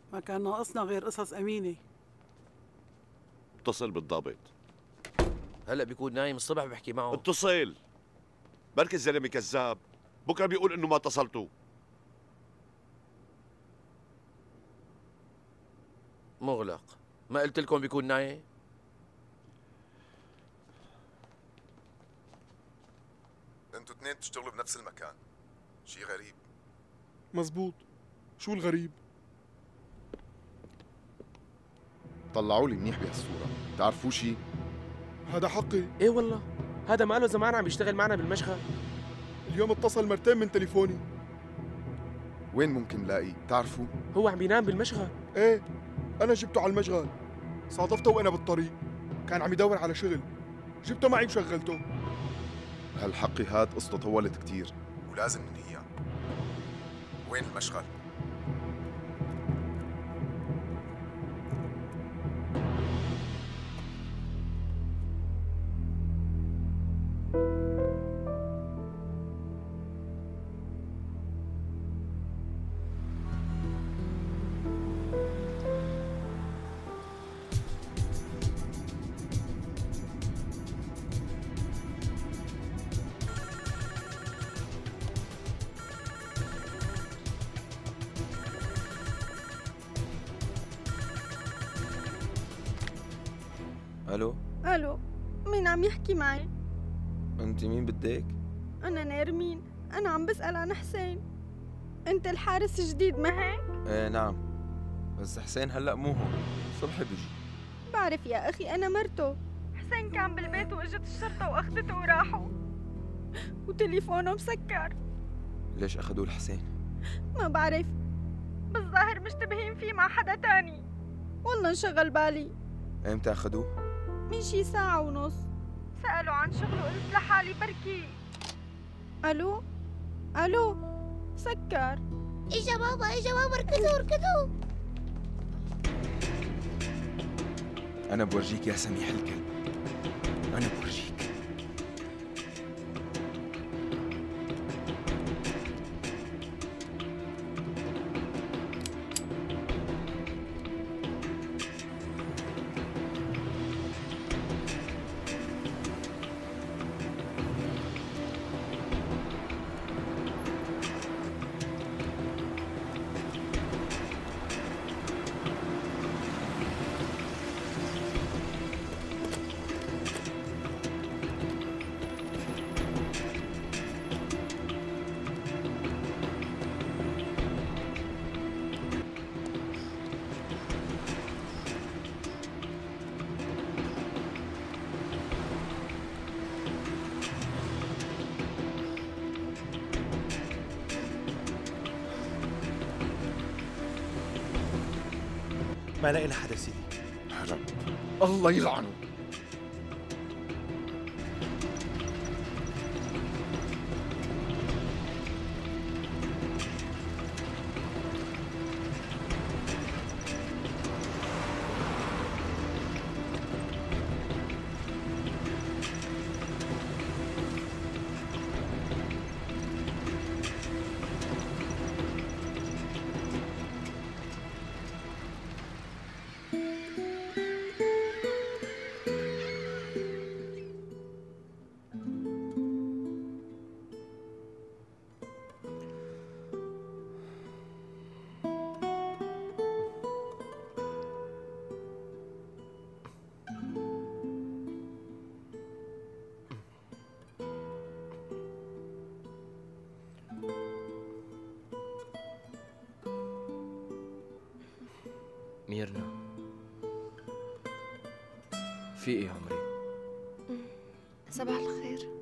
ما كان ناقصنا غير قصص أمينة. اتصل بالضابط. هلا بيكون نايم، الصبح بحكي معه. اتصل، بركي الزلمه كذاب، بكره بيقول انه ما اتصلتوا. مغلق. ما قلت لكم بيكون نايم؟ انتوا اثنين بتشتغلوا بنفس المكان، شي غريب. مزبوط. شو الغريب؟ طلعوا لي منيح بهالصورة، بتعرفوا شي؟ هذا حقي. ايه والله، هذا ما له زمان عم بيشتغل معنا بالمشغل. اليوم اتصل مرتين من تليفوني. وين ممكن لاقيه؟ بتعرفوا؟ هو عم بينام بالمشغل. ايه، انا جبته على المشغل، صادفته وانا بالطريق، كان عم يدور على شغل، جبته معي وشغلته. هالحقي هاد قصته طولت كتير ولازم ننهيها. وين المشغل؟ الو. الو، مين عم يحكي معي؟ انت مين بدك؟ انا نيرمين، انا عم بسأل عن حسين. انت الحارس الجديد ما هيك؟ ايه نعم، بس حسين هلا مو هون، الصبح بيجي. بعرف يا اخي، انا مرته. حسين كان بالبيت واجت الشرطة واخذته وراحوا، وتليفونه مسكر. ليش اخذوه لحسين؟ ما بعرف، بالظاهر مشتبهين فيه مع حدا تاني. والله انشغل بالي. ايمتى اخذوه؟ من شي ساعة ونص. سألوا عن شغله، قلت لحالي بركي. الو الو، سكر. اجا بابا، اجا بابا، اركضوا اركضوا. انا بورجيك يا سميح الكلب، انا بورجيك. ما لاقي لحدا سيدي. هلا الله يلعنه. ميرنا، في ايه عمري؟ صباح الخير.